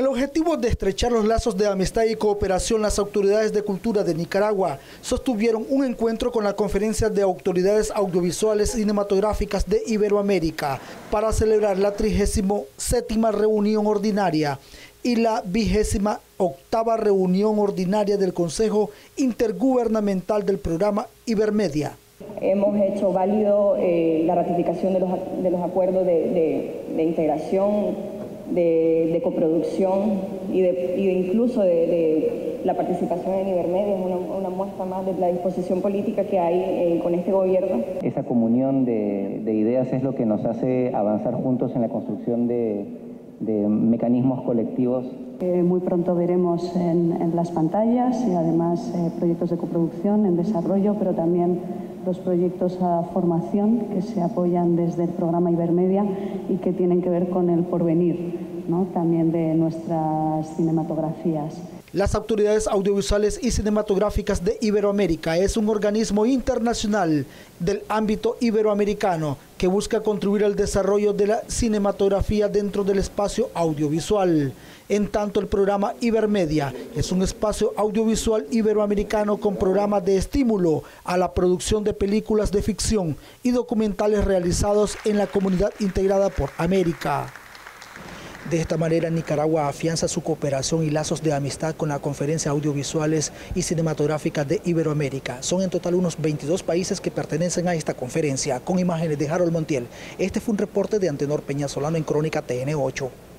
El objetivo de estrechar los lazos de amistad y cooperación, las autoridades de cultura de Nicaragua sostuvieron un encuentro con la Conferencia de Autoridades Audiovisuales y Cinematográficas de Iberoamérica para celebrar la 37ª reunión ordinaria y la 28ª reunión ordinaria del Consejo Intergubernamental del Programa Ibermedia. Hemos hecho válido la ratificación de los acuerdos de integración, de coproducción y incluso de la participación en Ibermedia. Es una muestra más de la disposición política que hay con este gobierno. Esa comunión de ideas es lo que nos hace avanzar juntos en la construcción de mecanismos colectivos. Muy pronto veremos en las pantallas y además proyectos de coproducción en desarrollo, pero también los proyectos a formación que se apoyan desde el programa Ibermedia y que tienen que ver con el porvenir, ¿no?, también de nuestras cinematografías. Las autoridades audiovisuales y cinematográficas de Iberoamérica es un organismo internacional del ámbito iberoamericano que busca contribuir al desarrollo de la cinematografía dentro del espacio audiovisual. En tanto, el programa Ibermedia es un espacio audiovisual iberoamericano con programas de estímulo a la producción de películas de ficción y documentales realizados en la comunidad integrada por América. De esta manera, Nicaragua afianza su cooperación y lazos de amistad con la Conferencia Audiovisuales y Cinematográficas de Iberoamérica. Son en total unos 22 países que pertenecen a esta conferencia. Con imágenes de Harold Montiel, este fue un reporte de Antenor Peña Solano en Crónica TN8.